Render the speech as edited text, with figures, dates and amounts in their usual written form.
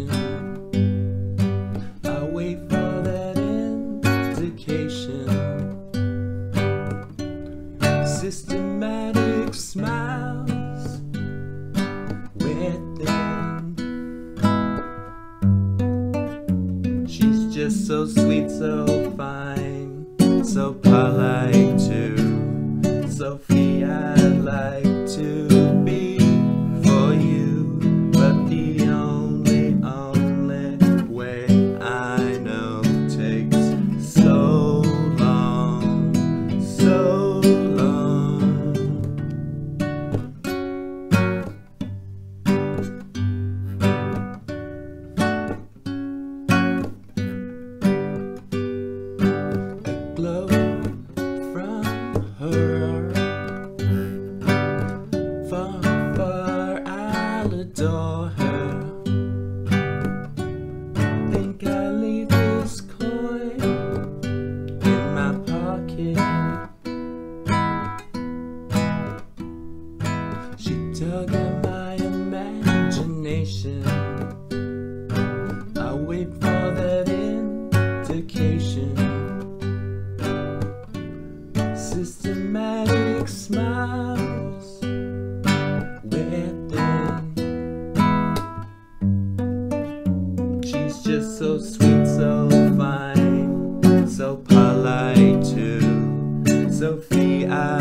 vacation. I wait for that indication. Systematic smiles within. She's just so sweet, so fine, so polite too. Sophie, I'd like to be for you, but the only way I know takes so long, so long. The glow from her, from far I'll adore her. Think I'll leave this coin in my pocket. She dug at my imagination. I wait for that indication. Systematic smiles within. She's just so sweet, so fine, so polite too. Sophie,